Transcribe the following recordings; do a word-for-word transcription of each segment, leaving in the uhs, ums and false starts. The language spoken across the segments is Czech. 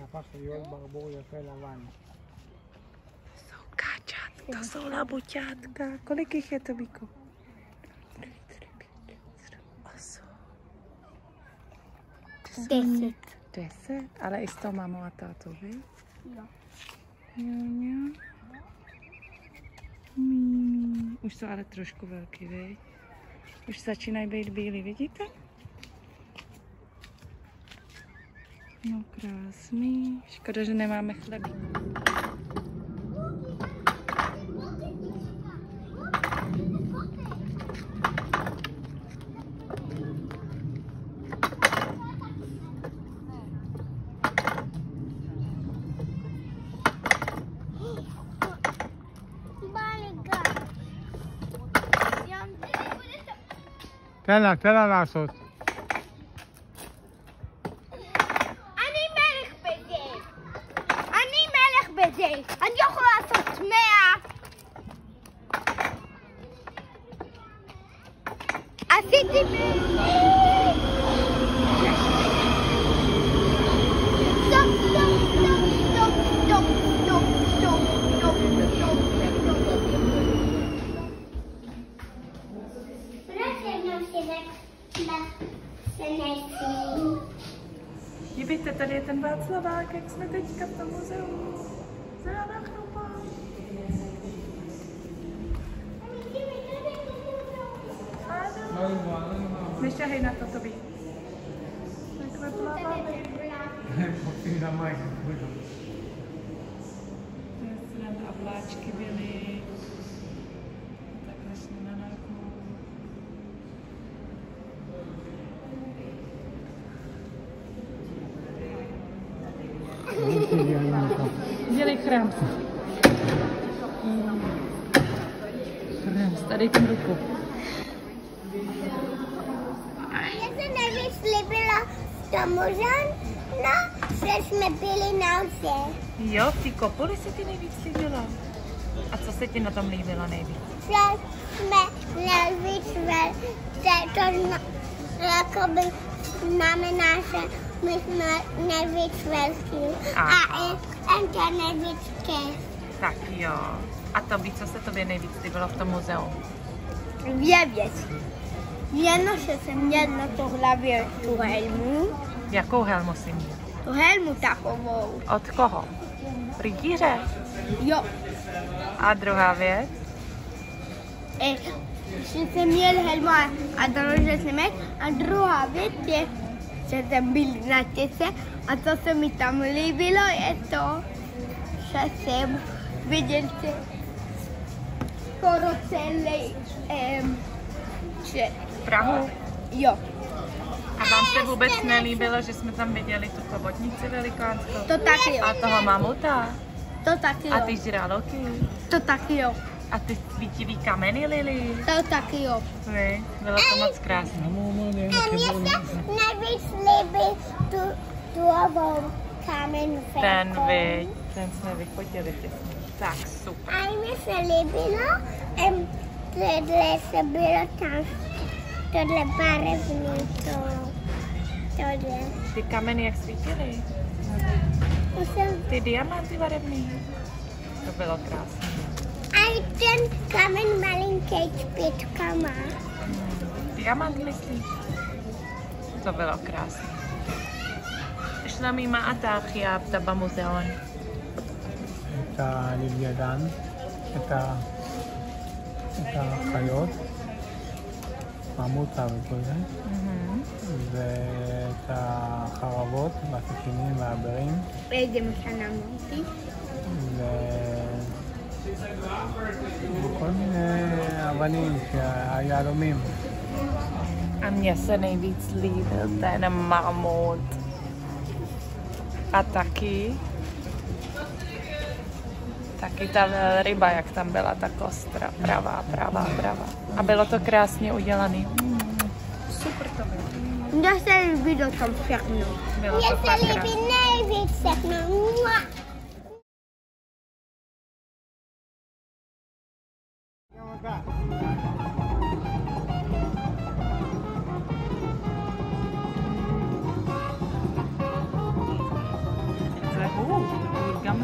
הפך להיות ברבור יפה לבן. Jsou káčátka, to jsou labuťátka. Kolik jich je to, Bíku? Deset. Deset? Ale i s tou mamou a tátou, vy? Jo. Jo, jo. Mí. Už jsou ale trošku velký, vy? Už začínají být bílí, vidíte? No krásný. Škoda, že nemáme chlebík. תן לה, תן לה לעשות. אני מלך בזה. אני מלך בזה. אני יכול לעשות מאה. עשיתי מאה. סטופ, סטופ, סטופ, סטופ, סטופ, סטופ, סטופ, Dívejte, tady je ten Václavák, jak jsme teďka v tom muzeu. Zánachopa. Ano. Nešťahej na to, Tobí. Takhle plaváme. Popím na maj. A vláčky byly. Takhle jsme na nákup. Dělej chrám. Chrám, tady tím ruku. Já se nejvíc líbila v tom muzeu, no, že jsme byli nahoře. Jo, v té kopuli se ti nejvíc líbila. A co se ti na tom líbilo nejvíc? Že jsme nejvíc ve, že to zna, jakoby znamená, že my jsme nejvíc velký. A i to nejvíc těch. Tak jo. A Tobi, co se tobě nejvíc líbilo v tom muzeu? Dvě věci. Jedno, že jsem měl na to hlavě tu helmu. Jakou helmu jsi měl? Tu helmu takovou. Od koho? Rytíře? Jo. A druhá věc? E, že jsem měl helmu a, a dorožil jsem je. A druhá věc je, že jsem byl na těce a co se mi tam líbilo je to, že jsem viděl že skoro celý um, že, Prahu? jo. A vám se vůbec nelíbilo, že jsme tam viděli tu chobotnici velikánskou? To taky jo. A toho mamuta? To taky jo. A ty žraloky? To taky jo. A ty svítivý kameny, Lili? To taky jo. Vy, bylo to moc krásné. A mně se nejvíc líbí tu duovou kamen. Ten vy, ten jsme vyfotili těsně. Tak, super. A mně se líbilo, um, tohle se bylo tam, tohle barevný, to, tohle. Ty kameny jak svítily? Ty diamanty barevný. To bylo krásné. A i ten kamen malinký špičkama. Hmm, diamant myslíš? To bylo krásné. שלומי, מה אתה הכי אהבת במוזיאון? את הלווידן, את ה... את החיות, ממותה וכל זה, ואת החרבות והסכינים והברים. איזה משנה אמרתי? וכל מיני אבנים, היהלומים. A mně se nejvíc líbil ten mamut. A taky, taky ta velryba, jak tam byla ta kostra, pravá, pravá, pravá. A bylo to krásně udělané. Mm, super to bylo. Mně se líbí do tom všechno. Bylo to fakt Mně se líbí nejvíc všechno.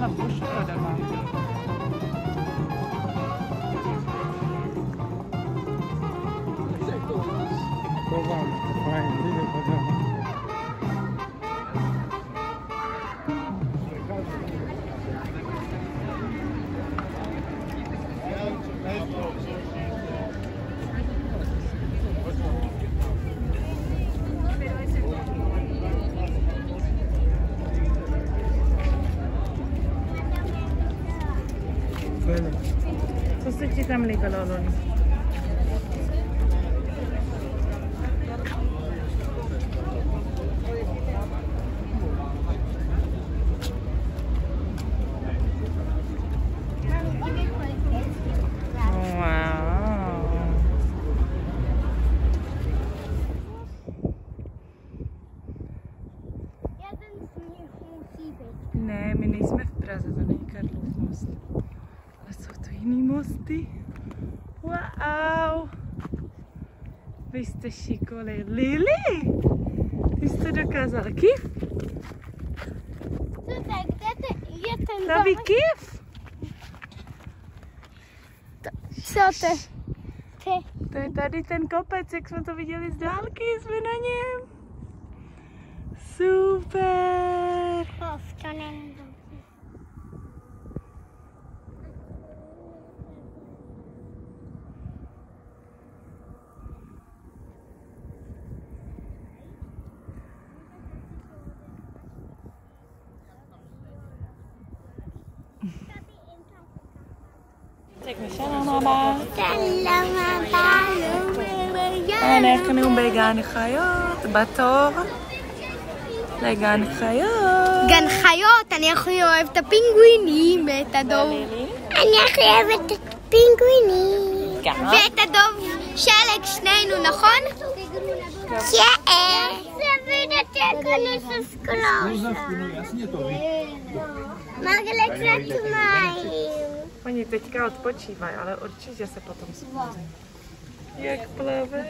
pošlu doma. Chowam, fajnie, idę po domu. Co se ti tam líbilo, Loni? Ne, my nejsme v Praze, to není Karlův most. Ale jsou to jiný mosty. Wow! Vy jste šikoli. Lili! Ty jste dokázal kif? Co tak, kde to je ten Taví dom? kif? Co to? Ty. To je tady ten kopec, jak jsme to viděli z dálky, jsme na něm. Super! Of, to není dobrý. שלום רבה. שלום רבה, אנחנו בגן חיות, בתור לגן חיות. גן חיות, אני הכי אוהבת את הפינגווינים ואת הדוב. אני הכי אוהבת את הפינגווינים. ואת הדוב שלג, שנינו, נכון? כן. Zavide čekali se skloša. Margaret, co tu mají? Oni teďka odpočívají, ale určitě se potom spozí. Jak plave.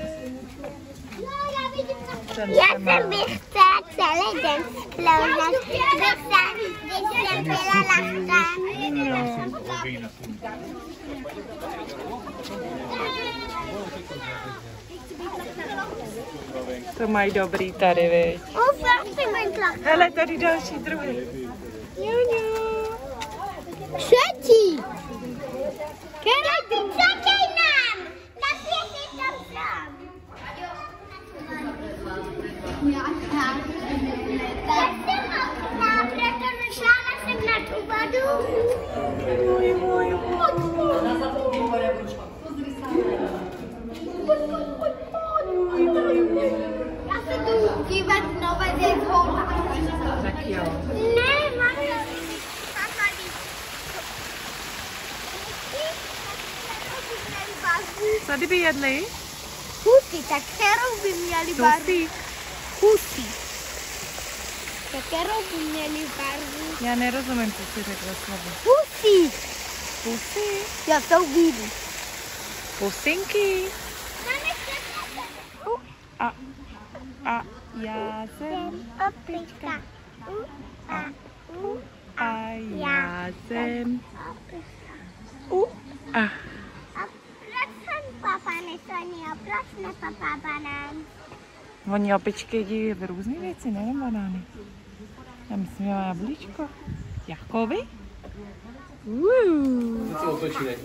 Já jsem bych chtěla celý den splouzat, když jsem byla lahká. To mají dobrý tady, viď? Uf, si můj tlak. Hele, tady další druhý. Třetí. Čekej nám. Napěchej tam sám. Já jsem ochotná, proto nešla jsem na tu vodu. Můj, můj, Já se jdu dívat nové zezhora. tak jo. Ne, mám Co kdyby jedli? Husy, tak kterou by měli barvu? Tusík. Husy. Tak kterou by měli barvu? Já nerozumím, co jsi řekla slovo. Husy. Pusy. Já to vidím. Pusinky. A, a já jsem Opička. U, a, u, a já jsem u a. a proč jsem papa nesoní a proč ne papa banán? Oni opičky jedí v různé věci, nejenom banány. Já myslím, že má jablíčko. Jakoby? Uuu. Co otočí, ne?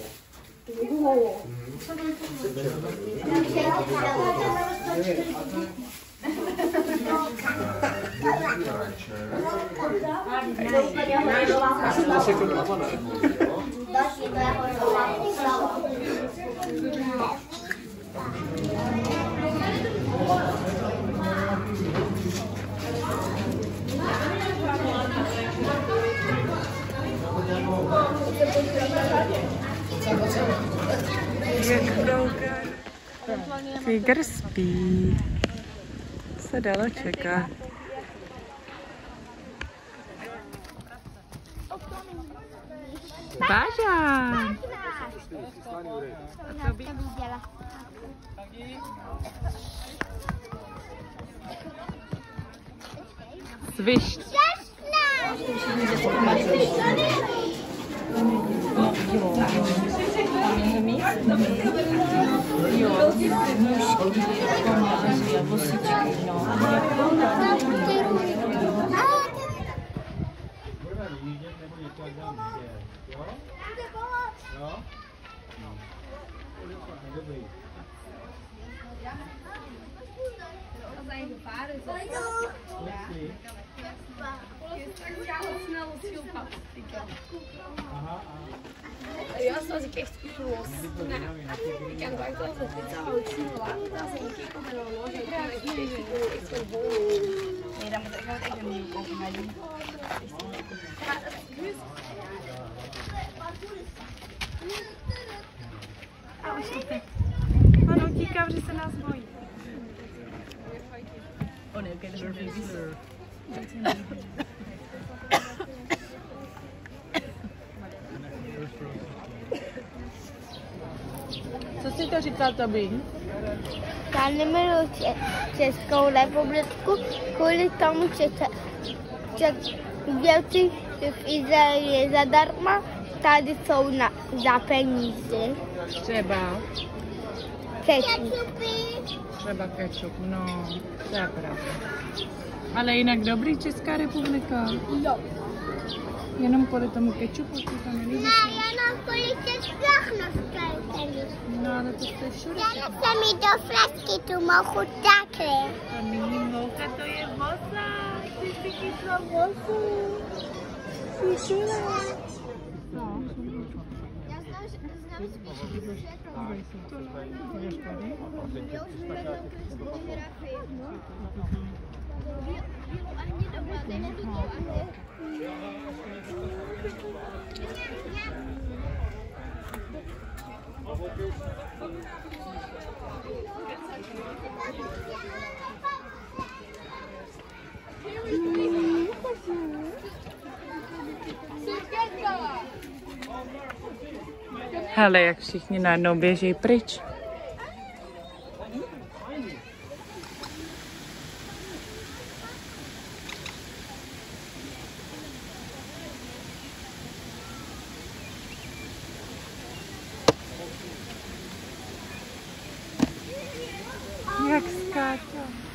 Tiger spí. Se dalo čekat. Bážan! A to by... Svišť. Eu sou de que expulso, né? Que agora eu tô fazendo isso lá, tá assim, que como eu não já esse bolo. Era muito legal ter um pouco mais de A už to ano utíká, že se nás bojí. On je když Co si to říká tobě? Já nemiluji Českou republiku kvůli tomu, že, ta, že děti v Izraeli je zadarma, tady jsou na, za peníze. Třeba. Ketchup. Třeba kečup, no, to je pravda. Ale jinak dobrý Česká republika. Jo. Jenom kvůli tomu kečupu, ty to nelíbí. Ne, jenom kvůli těch všechno. No, ale to jste všude. Já nechci mít do flasky tu mochu takhle. To není moucha, to je vosa. Ty jsi chytla vosu. Jsi šula. No. Já znám, znám spíš, že to Jdeš tady? já už vyvedla fotografii. Ani doma, teď ne tu ani. Hele, jak všichni najednou běží pryč. Jak skáčou.